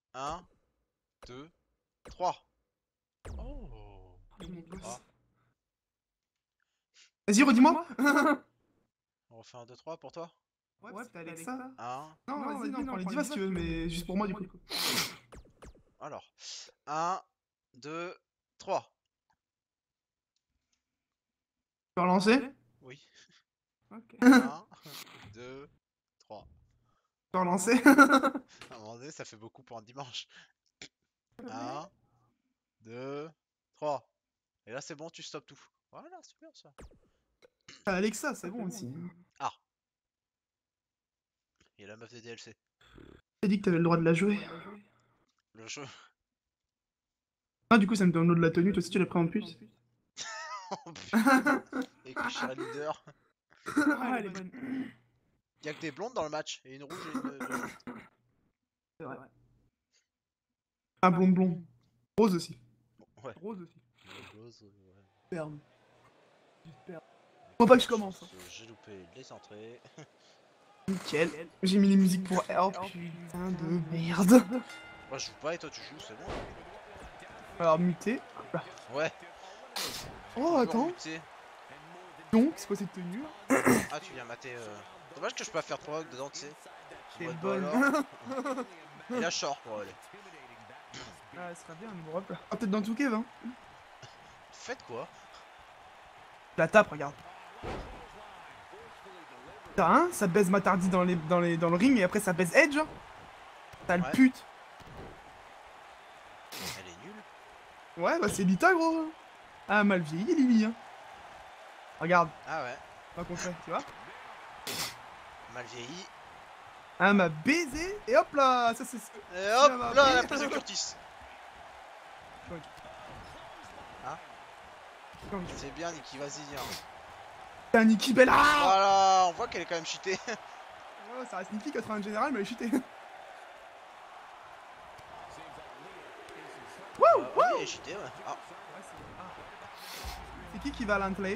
1, 2, 3. Oh. Ah. Vas-y, redis-moi. On refait un 2, 3 pour toi. Ouais, t'as Alexa. 1. Non, vas-y, non, prends les divas si tu veux, mais juste pour moi du coup. Alors. 1, 2, 3. Tu peux relancer? Oui. Ok. 1, 2, 3. Tu peux relancer? À un moment donné, ça fait beaucoup pour un dimanche. 1, 2, 3. Et là, c'est bon, tu stoppes tout. Voilà, c'est bien ça. T'as Alexa, c'est bon aussi. Ah. Il y a la meuf des DLC. T'as dit que t'avais le droit de la jouer. Le jeu. Ah, du coup, ça me donne de la tenue, toi aussi tu l'as pris en plus. Oh putain. Écrit cheerleader. Ah, elle est bonne. Y'a que des blondes dans le match. Et une rouge et une jaune. C'est vrai. Ah, blond, blond. Rose aussi. Bon, ouais. Rose aussi. Rose, ouais. Superbe. Faut pas que je commence. J'ai loupé les entrées. Nickel. J'ai mis les musiques pour Help. Putain de merde. Moi, je joue pas et toi, tu joues, c'est bon. Alors, muté. Ouais. Oh, Toujours attends. muté. Donc, c'est quoi cette tenue là? Ah, tu viens mater. Dommage que je peux pas faire provoque dedans, tu sais. C'est Ouais, bah bonne. alors. Et là, je sors pour aller. Ah, elle sera bien, une robe là. Ah, peut-être dans tout Kev, hein. Faites quoi? Je la tape, regarde. T'as un, ça baise Matardi dans le ring et après ça baise Edge. Hein. T'as le Ouais. pute. Elle est nulle. Ouais, bah c'est Lita, gros. Ah, mal vieilli, Lily. Hein. Regarde, Ah ouais. pas concret, tu vois. Mal vieilli. Ah, m'a baisé et hop là, ça c'est. Et hop là, la prise de Curtis. Hein? C'est bien, Nikki, vas-y, viens. T'as Nikki Bella. Voilà, on voit qu'elle est quand même cheatée. Ouais, ça reste Nikki 80 général, mais elle est cheatée. Wouh, Oui, elle est cheatée, ouais. Ah. C'est qui va l'entrée?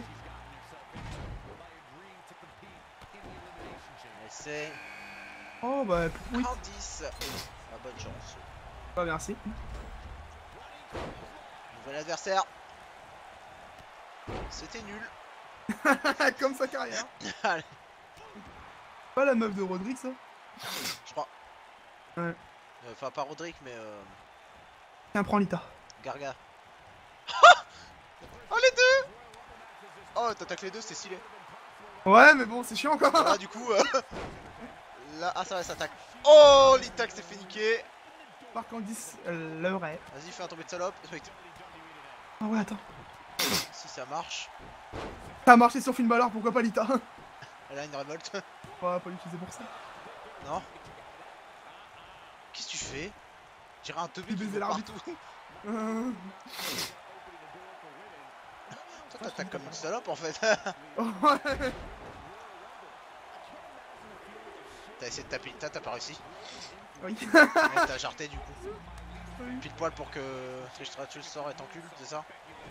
Essaye. Oh bah oui. Candice. Ah, bonne chance. Bah merci. Nouvel adversaire. C'était nul. Comme sa carrière. Allez, Pas la meuf de Rodrigue, ça? je crois. Ouais. Enfin, pas Roderick, mais Tiens, prends Lita. Garga. Oh, les deux! Oh, t'attaques les deux, c'est stylé. Ouais, mais bon, c'est chiant quoi. Voilà, du coup, là, ah, ça va, ça attaque. Oh, l'itac s'est fait niquer. Par Candice, l'aurait. Vas-y, fais un tombé de salope. Ah ouais, attends. Si ça marche, Ça a marché sur Finn Balor, pourquoi pas Lita? elle a une révolte. On va pas l'utiliser pour ça. Non. Qu'est-ce que tu fais? J'irai un teubé J'ai qui baisé va l'arbitre. partout. Euh... Toi, t'attaques comme une salope en fait. Ouais. T'as essayé de taper l'Ita, t'as pas réussi. Oui. Mais t'as jarté du coup. Oui. Pile poil pour que Tristratus sort et t'encule, c'est ça?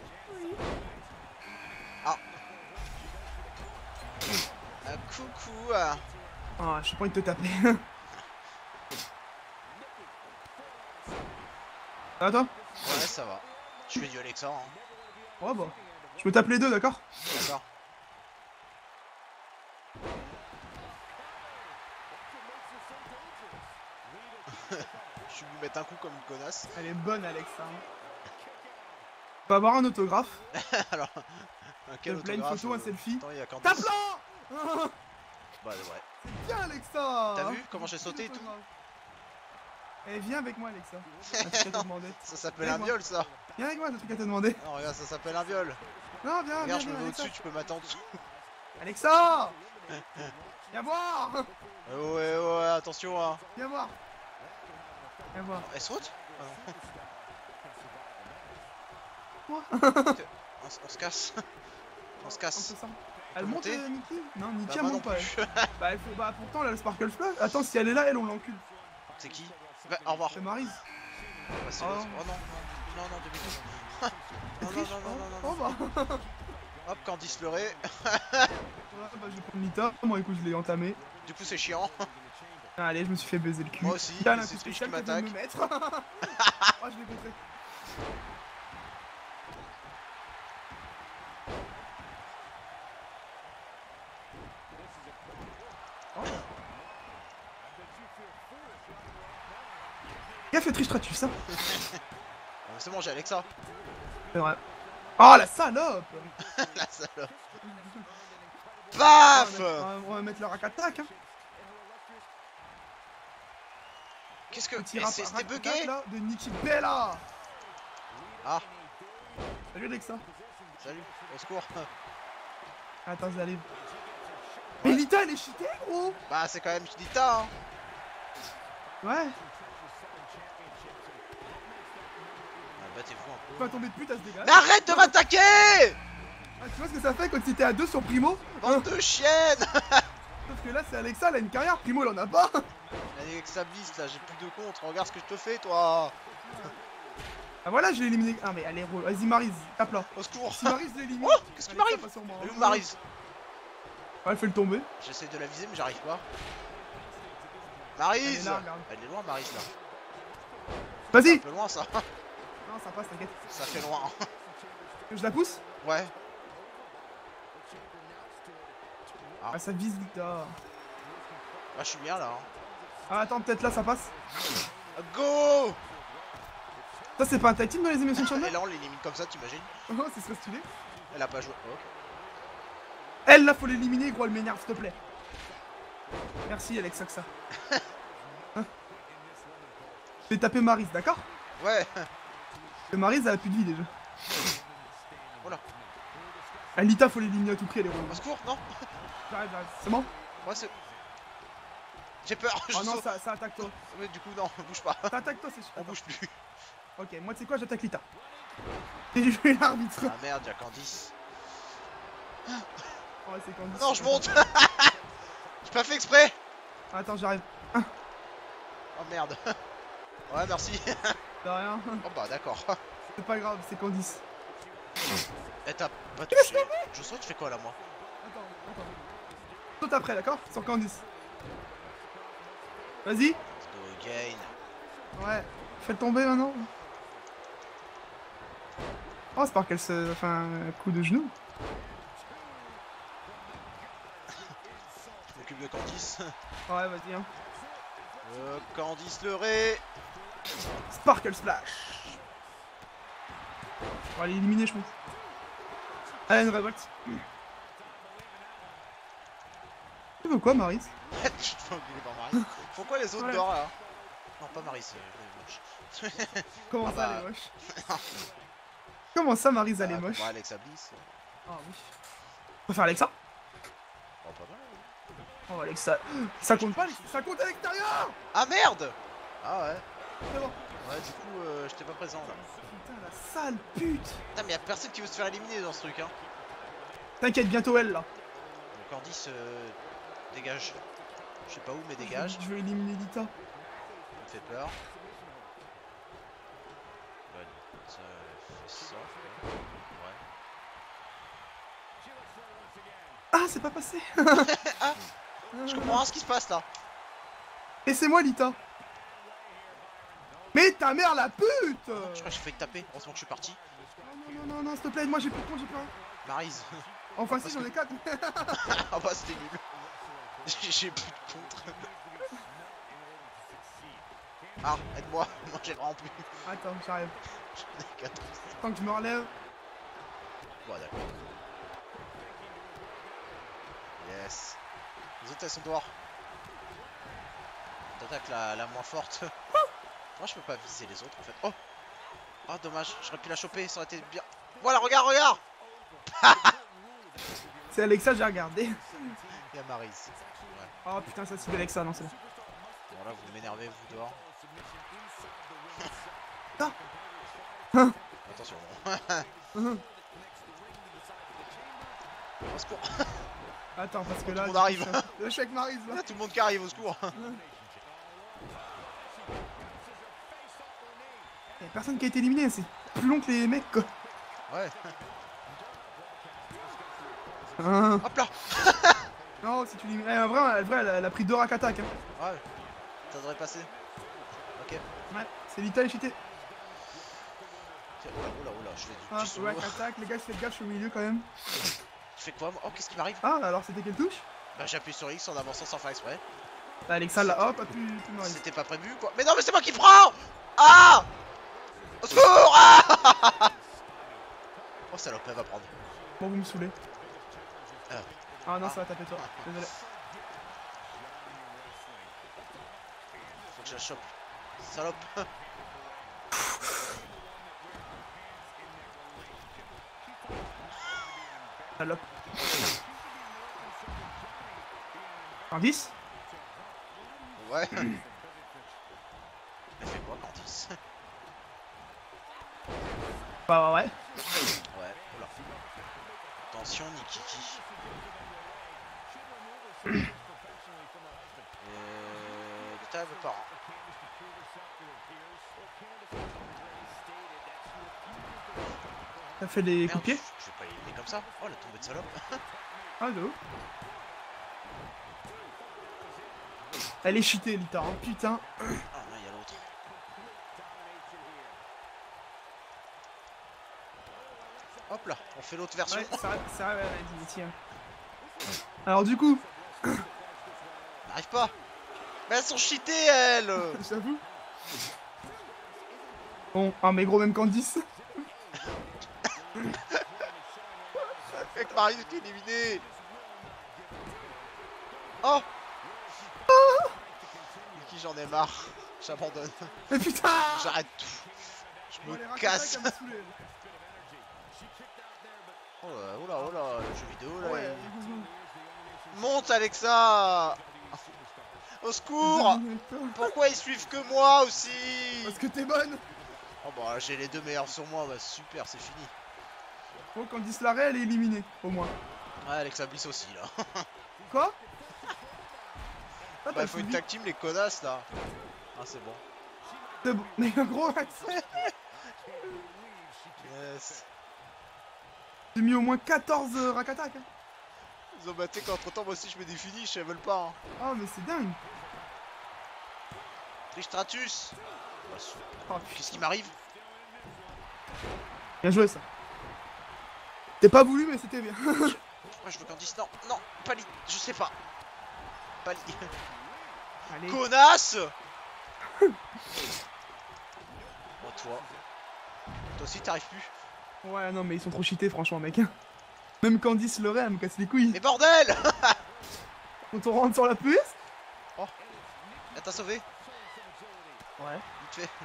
Ah. Ah, coucou. Ah. Ah, j'ai pas envie de te taper. Attends. Ouais, ça va. Je fais du Alexa. Hein. Oh bah. Je me tape les deux, d'accord? D'accord. Je vais lui mettre un coup comme une connasse. Elle est bonne, Alexa. On peut avoir un autographe. Alors, quel Plein une autographe photo, un selfie. Attends, il y a Candice. Tape-la. Bah ouais. C'est bien, Alexa. T'as vu comment j'ai sauté et tout? Eh, viens avec moi, Alexa. Un truc à te demander. Ça s'appelle un viol, ça. Viens avec moi, j'ai un truc à te demander. Non, regarde, ça s'appelle un viol. Non, viens, Regarde, viens, je me viens, mets Alexa. au-dessus, tu peux m'attendre en dessous. Alexa. Viens voir. Ouais, ouais, attention, hein. Viens voir. Viens voir. Elle saute? Ah non. Quoi? On se casse. On se casse. Un peu ça. Elle monte, monter Nikki? Non, Nikki, Bah, elle moi non monte pas. plus. Elle. Bah, elle fait... bah, pourtant, elle a le Sparkle Flag. Attends, si elle est là, elle, on l'encule. C'est qui? Bah, au revoir. C'est Maryse. Bah, c'est Oh. l'autre. Oh non, non, non, demi-tour. Non, non, non, non, non, Oh, non. bah. Hop, Candice leurré. Voilà, bah, je vais prendre Lita. Moi, écoute, je l'ai entamé. Du coup, c'est chiant. Allez, je me suis fait baiser le cul. Moi aussi, Il y a un c'est coup Triche qui spécial que vient de m'attaque. me mettre. Ah, je l'ai contré. Oh. Il a fait Triche Stratus, hein. C'est bon, j'ai Alexa. C'est vrai. Oh la salope. La salope. Paf! On va mettre le rack attack, hein. Qu'est-ce que. Petit Et rack c'était attack, bugué? là de Nikki Bella. Ah, Salut Alexa. salut, au secours. Attends, j'arrive. Mais Lita elle est cheatée gros. Bah, c'est quand même Lita, hein. Ouais. Ah, battez-vous un Tu peu. vas tomber de pute, elle se dégage. Mais arrête de m'attaquer! Ah, tu vois ce que ça fait quand c'était à 2 sur Primo? Bande de chiennes! Sauf que là c'est Alexa, elle a une carrière, Primo il en a pas. Avec sa blisse là, j'ai plus de contre. Regarde ce que je te fais, toi. Ah voilà, je l'ai éliminé. Ah mais allez, vas-y Maryse, tape là. Au secours. Si Maryse l'élimine. Oh, qu'est-ce qui m'arrive? Elle est où Maryse? Elle fait le tomber. J'essaie de la viser, mais j'arrive pas. Elle est Maryse! là, regarde. Elle est loin, Maryse là. Un Vas-y. peu loin ça. Non, ça passe, t'inquiète. Ça fait loin. Je la pousse. Ouais. Ah, ça vise Lita. Ah, je suis bien là. Hein. Ah, attends, peut-être là ça passe. Go! Ça, c'est pas un tag team dans les émissions de Et Chandler? là, on l'élimine comme ça, t'imagines? Oh, c'est trop stylé. Elle a pas joué. Ok. Elle là, faut l'éliminer, gros, elle m'énerve, s'il te plaît. Merci, Alexa, que ça. Hein, je vais taper Maryse, d'accord? Ouais. Et Maryse, elle a plus de vie déjà. Oh là. Alita, faut l'éliminer à tout prix, elle est Au relou. secours, non? J'arrive. C'est bon? Ouais, c'est. J'ai peur. Je Oh non, saute. ça attaque toi. Mais du coup, non, bouge pas. Ça attaque toi, c'est sûr. On bouge plus. Ok, moi, tu sais quoi, j'attaque Lita. Et je vais l'arbitre. Ah merde, y'a Candice. Oh, c'est Candice. Non, je monte. J'ai pas fait exprès. Attends, j'arrive. Oh merde. Ouais, merci. De rien. Oh bah d'accord. C'est pas grave, c'est Candice. Eh, t'as pas touché. Je saute, tu fais quoi là, moi? Attends. Saute après, d'accord? Sur Candice. Vas-y. Let's go again. Ouais. Fais tomber maintenant. Oh, c'est par qu'elle se fait un coup de genou. Je m'occupe de Candice. Ouais, vas-y, hein. Candice le Ré. Sparkle Splash. On va l'éliminer, je pense. Allez, une révolte. Tu veux quoi, Maryse? Tu te fais engueuler par Maryse. Pourquoi les autres Ouais. dehors là? Non, pas Maryse, elle est moche. Comment Ah ça, bah. elle est moche? Comment ça, Maryse, elle est moche? Ouais, Alexa Bliss. Ah oui. On va faire Alexa? Oh, pas mal. Oh, Alexa. Ça compte pas, ça compte à l'extérieur! Ah merde! Ah ouais. C'est bon. Ouais, du coup, j'étais pas présent là. Putain, la sale pute! Putain, mais y'a personne qui veut se faire éliminer dans ce truc, hein. T'inquiète, bientôt elle, là. Donc Candice, dégage. Je sais pas où, mais dégage. Je vais éliminer Lita. Ça me fait peur. Ouais, ça fait ça. Ouais. Ah, c'est pas passé! Ah, je comprends rien ce qui se passe là. Laissez-moi, Lita! Mais ta mère, la pute! Je crois que j'ai failli te taper. Heureusement que je suis parti. Non, s'il te plaît, moi j'ai plus de con, j'ai plus rien. Maryse. Enfin, si, j'en ai 4. Ah bah, c'était nul. J'ai plus de contre. Ah, aide-moi. Moi, j'ai vraiment plus. Attends, j'arrive. J'en ai 4. Tant que je me relève. Bon, d'accord. Yes. Les autres, elles sont dehors. T'attaques la moins forte. Moi, je peux pas viser les autres en fait. Oh! Oh, dommage, j'aurais pu la choper, ça aurait été bien. Voilà, regarde! C'est Alexa, j'ai regardé. Il y a Maryse. Ouais. Oh putain, ça c'est Alexa, non, c'est bon. Bon, là, vous m'énervez, vous dehors. Ah. Attention. Mhm. Au secours. Attends, parce que Tout là. le monde arrive. Le chèque Maryse Il y là. a tout le monde qui arrive, au secours. Y'a personne qui a été éliminé, c'est plus long que les mecs quoi. Ouais. Hein. Hop là. Non, si tu l'élimines. En vrai, elle a pris 2 rack attack. Hein. Ouais. Ça devrait passer. Ok. Ouais, c'est Lita est cheaté. Oula, je fais du Ah, petit solo. ouais, attaque, les gars, faites gaffe, je suis au milieu quand même. Tu fais quoi moi? Oh, qu'est-ce qui m'arrive? Ah, alors c'était quelle touche? Bah, j'appuie sur X en avançant sans faire exprès. Bah, Alexa là, hop, appuie Maurice. C'était pas prévu quoi. Mais non, mais c'est moi qui prends! Ah! Au secours! Ah! Oh, salope, elle va prendre. Bon, vous me saoulez. Ah non, Ah. ça va taper toi. Désolé. Faut que je la chope. Salope. Salope. Indice? Ouais. Elle fait quoi, Candice? Bah ouais. Ouais, oula. Attention, Nikiki. Lita, elle veut pas. T'as fait des Merde, coups de pied? je vais pas l'éliminer comme ça. Oh, la tombée de salope. Ah, de ouf. Elle est cheatée, Lita, hein, putain. Ah non, il y a l'autre. Hop là, on fait l'autre version. Ouais, ça ouais, vas-y, tiens. Alors du coup, N'arrive pas. Mais elles sont cheatées, elles. j'avoue. Bon, ah mais gros, même Candice. Avec Marius qui est éliminé. Oh. Nikki, j'en ai marre. J'abandonne. Mais putain. J'arrête tout. Je Bon, les me Rakata, casse. ça m'a saoulé. Oh là, le jeu vidéo là. Ouais. Monte Alexa. Au secours. Pourquoi ils suivent que moi aussi? Parce que t'es bonne. Oh bah j'ai les deux meilleurs sur moi, bah super, c'est fini. Bon, Candice Larrey, elle est éliminée, au moins. Ouais, Alexa Bliss aussi là. Quoi? Ah, Bah faut une tag team les connasses là. Ah c'est bon. C'est bon. Mais gros, Yes. j'ai mis au moins 14 Rakatak. Hein. Ils ont battu qu'entre temps moi aussi je me définis, je veulent pas. Hein. Oh, mais c'est dingue. Tristratus. Bah, Oh, qu'est-ce qui m'arrive? bien joué ça. T'es pas voulu, mais c'était bien. Pourquoi je veux Candice? Non, non, Pali, je sais pas. Pali. Allez. Connasse. Oh toi. Toi aussi t'arrives plus. Ouais, non, mais ils sont trop cheatés, franchement, mec. Même Candice Larrey, elle me casse les couilles. Mais bordel. Quand on rentre sur la PS. Oh. Elle t'a sauvé. Ouais. Vite fait.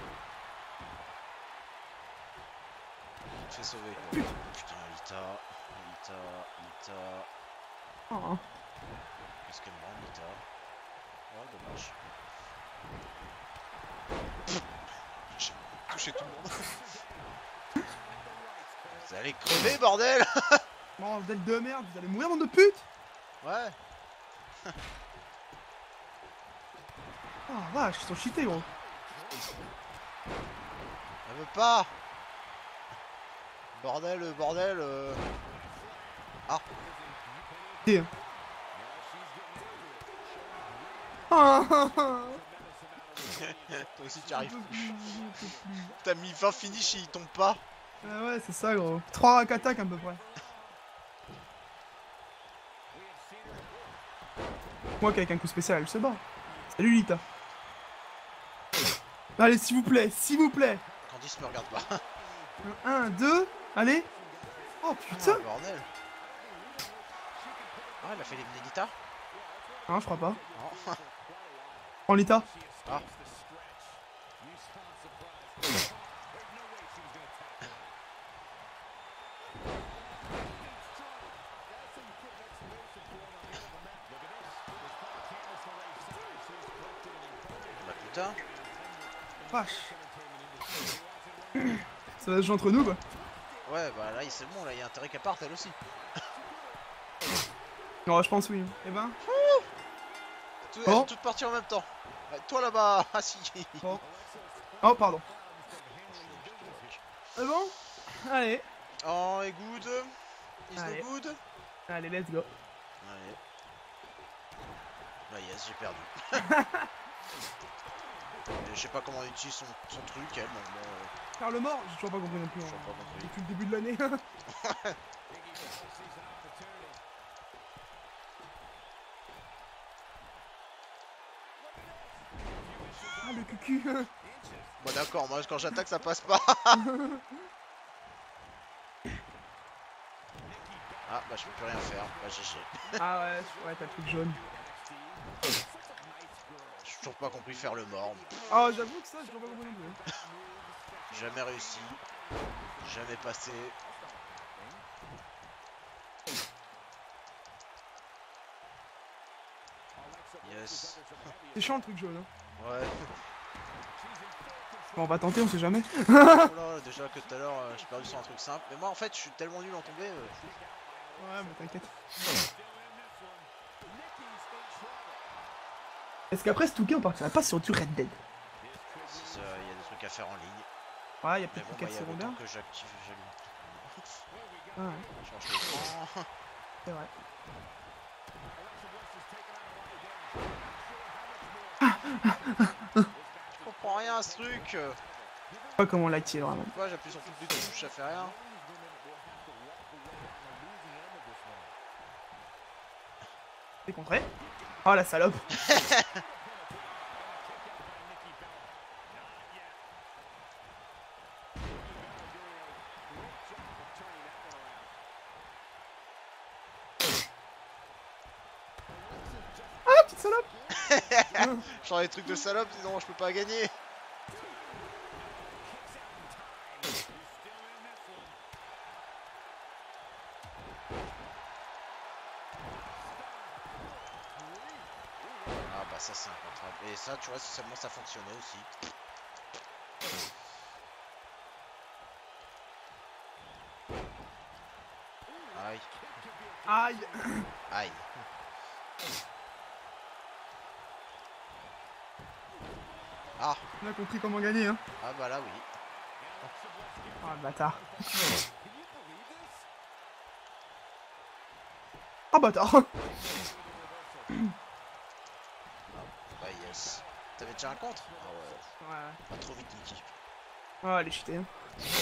Vite fait sauver. Putain, Lita. Oh. Qu'est-ce qu'elle me rend, Lita? Oh, dommage. J'ai touché tout le monde. Vous allez crever, bordel! Bordel de merde, vous allez mourir, bande de pute! Ouais. Oh vache, ils sont cheatés, gros. Elle veut pas! Bordel. Ah! Et... Ah, Toi aussi, tu arrives plus. T'as mis 20 finish et il tombe pas. ah ouais, c'est ça, gros. 3 Rakatak à peu près. Moi, qu'avec un coup spécial, elle se bat. Salut, Lita. Allez, s'il vous plaît, s'il vous plaît. Candice me regarde pas. 1, 2, allez. Oh putain. Ah, bordel. Ah, elle a fait les Lita? Ah, je crois pas. Non. Prends Lita. Ah. Bah putain. Vache. Ça va se jouer entre nous, quoi. Ouais, bah là, c'est bon, là, il y a intérêt qu'elle parte, elle aussi. Non, je pense oui. Eh ben. Elles Oh. sont toutes parties en même temps. Ouais, toi là-bas, ah si. Bon. Oh, pardon. C'est bon? Allez. Oh, et good. Is Allez. no good. Allez, let's go. Allez. Bah yes, j'ai perdu. Et je sais pas comment on utilise son truc, elle, bon, Faire le mort, j'ai toujours pas compris non plus. j'ai pas compris. Depuis le début de l'année. Ah, le cucu. Bon d'accord, moi quand j'attaque ça passe pas. Ah bah je peux plus rien faire, bah GG. Ah ouais, t'as le truc jaune. J'ai toujours pas compris faire le mort. Ah, j'avoue que ça, j'ai toujours pas compris non plus. Jamais réussi. Jamais passé. Yes. C'est chiant le truc jaune. Hein. Ouais. Bon, on va tenter, on sait jamais. Oh là, déjà que tout à l'heure j'ai perdu sur un truc simple. Mais moi en fait je suis tellement nul en tombée. Ouais, mais t'inquiète. Est-ce qu'après ce Touquet on partirait pas sur du Red Dead? Il y a des trucs à faire en ligne. Ouais, il y a Mais peut-être bon, plus bah, 4 il y a secondaires. longtemps que j'active, j'allume. Ah ouais, Je change l'écran. c'est vrai. Je comprends rien à ce truc. Je sais pas comment on l'active vraiment. Pourquoi j'appuie sur toutes les touches, ça fait rien. T'es contré? Oh la salope. Ah, petite salope. Genre les trucs de salope, sinon je peux pas gagner. Ah bah ça c'est incontrable. Et ça tu vois si seulement ça fonctionnait aussi. Aïe. Aïe. Aïe. Ah. On a compris comment gagner hein. Ah bah là oui. Ah bâtard. Ah bâtard. Bah yes. T'avais déjà un contre? Ah ouais. Ouais. Pas trop vite Niki. Ah, elle est cheatée. Hein.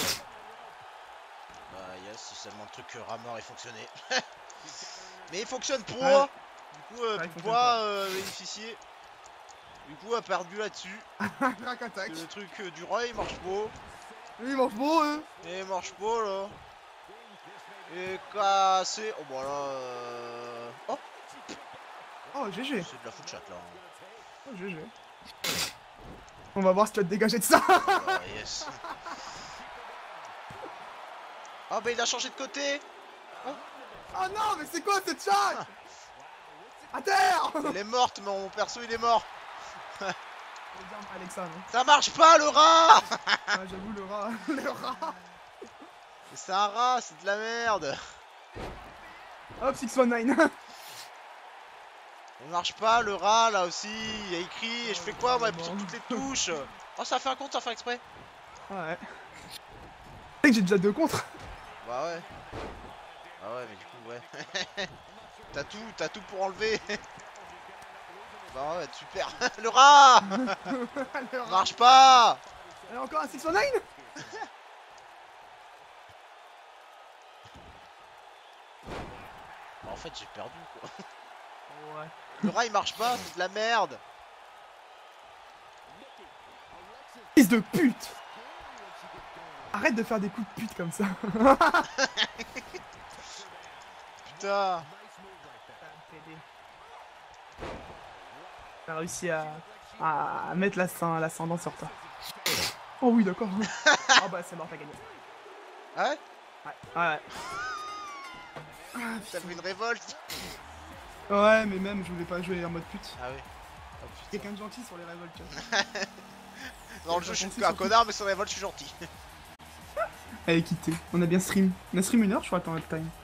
Bah yes, si seulement le truc rameur il fonctionnait. Mais il fonctionne pour Ouais. Du coup, Ouais, il pour fonctionne pas bénéficier. Du coup, a perdu là-dessus. Crack attaque. Le truc du roi il marche pas. Il mange beau hein. Et il marche pas là. Et cassé. Oh bah là. Oh, Oh GG. c'est de la foot chat là. Oh GG. On va voir si tu vas te dégager de ça. Bah, yes. Oh bah il a changé de côté. Oh non, mais c'est quoi cette chatte? À terre. Elle est morte, mais mon perso il est mort. Alexa, non? Ça marche pas le rat. Ah, j'avoue, le rat. Le rat. C'est un rat, c'est de la merde. Hop, 619. Il marche pas le rat là aussi. Il y a écrit. Et je fais quoi moi sur toutes les touches? Oh, ça a fait un compte sans faire exprès. Ouais. Tu sais que j'ai déjà 2 contre. Bah ouais. Ah ouais, mais du coup, ouais. T'as tout pour enlever. Bah ouais, super. Le rat Le rat. marche pas. Et encore un 619. En fait, j'ai perdu quoi. Ouais. Le rat il marche pas, c'est de la merde. Fils de pute. Arrête de faire des coups de pute comme ça. Putain. T'as réussi à mettre l'ascendant sur toi. Oh oui, d'accord. Ah bah c'est mort, t'as gagné. Ah ouais? Ouais. T'as fait une révolte? Ouais, mais même je voulais pas jouer en mode pute. Ah oui. Oh, putain. Quelqu'un de gentil sur les révoltes. Dans le jeu, je suis un connard, mais sur les révoltes, je suis gentil. Elle est quittée. On a bien stream. On a stream 1 heure, je crois, attends, time.